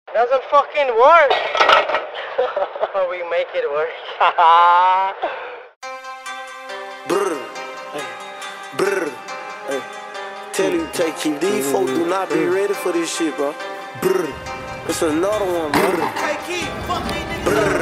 Doesn't fucking work. Or we make it work. Brr, brr, hey. Tell you, take keep these folks do not be ready for this shit, bro. Brr, it's another one, bro. Brr.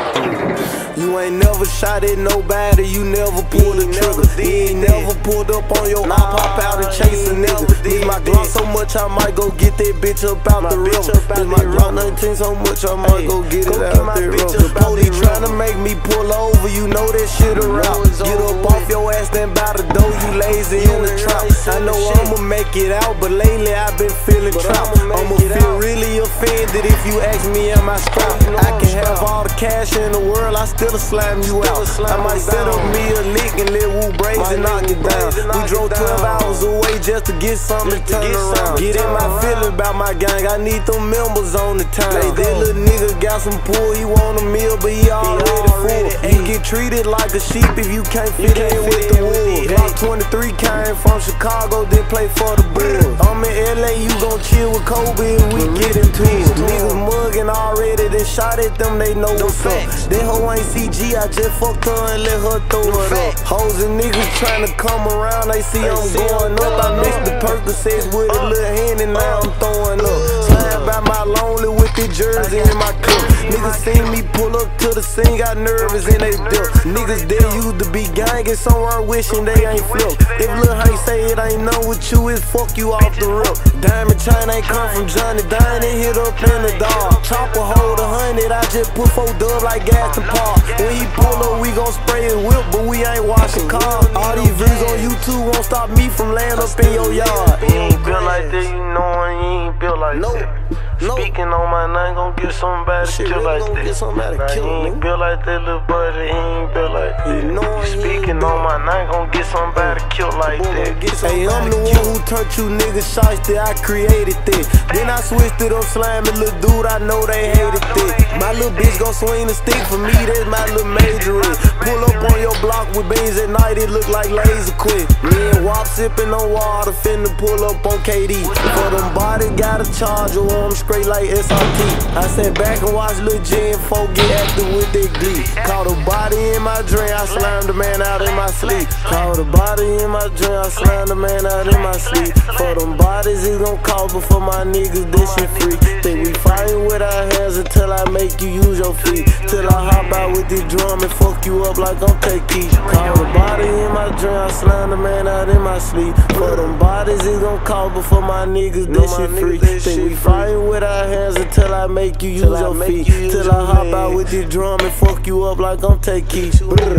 You ain't never shot at nobody, you never pulled the trigger. You ain't never pulled up on your eye, pop out and chase a nigga. Miss my Glock so much, I might go get that bitch up out the river. Miss my Glock 19 so much, I might go get it out the river. Police tryna make me pull over, you know that shit around. Get up off your ass, then by the door, you lazy in the trap. I know I'ma make it out, but lately I've been feeling trapped. I'ma feel really offended if you ask me am I strapped. I can have all the cash in the world, I still slam you out. I might set up me a lick and let Woo Braze and knock it down. We drove 12 hours away just to get something to turn around. Get in my feelings about my gang, I need them members on the town. That little nigga got some pull, he want a meal, but he already full. You get treated like a sheep if you can't fit in with the wolves. Glock 23 came from Chicago, then play for the Bulls. I'm in LA, you gon' chill with Kobe and we get into it. Niggas mugging already, they shot at them, they know what's up. That hoe ain't CG, I just fucked her and let her throw it up. Hoes and niggas tryna come around, they see I'm going up. I mixed the Percocets with a little hand and now I'm throwing up. Slam by my lonely with the jersey in my cup. Niggas seen me pull up to the scene, got nervous and they dip. Niggas they used to be gangin' somewhere wishing they ain't flipped. If Lil Hank say it ain't none with you, it's fuck you off the rip. Diamond chain ain't come from Johnny, dying and hit up in the dog. Chopper hold 100, I just put 4 dub like gas and park. When he pull up, we gon' spray his whip, but we ain't washing cars. All these views on YouTube won't stop me from laying up in your yard. You ain't built like that, you know you ain't built like that. Speaking on my name, gon' get somebody killed like that. Nah, he ain't built like that, little buddy, he ain't built like that. Speaking on my name, gon' get somebody killed like that. Hey, I'm the one who turned you niggas shiesty, I created this. Then I switched it up, slamming little dude, I know they hated this. My little bitch gon' swing the stick for me, that's my little major. Pull up on your block with beans at night, it look like laser quick. Me and Wop sipping on water, finna pull up on KD. For them bodies, got a charger on them straight like SRT. I sat back and watched Lil J and folk get active with their glee. Caught a body in my dream, I slammed the man out in my sleep. Caught a body in my dream, I slammed the man out in my sleep. For them bodies, it gon' cost, but for my niggas, this shit free. Think we fighting with our hands until I make you use your feet. Till I hop out with this drum and fuck you up like I'm K-Key. Caught a body in my dream, I slammed the man out in my sleep. For them bodies, it gon' cost, but for my niggas, this shit free. Think we fighting with our hands until I make you use your feet. Till I hop out with this drum and fuck you up like I'm K-Key.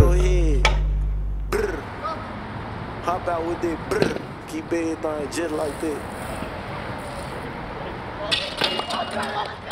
Hop out with it, brr. Keep everything just like that.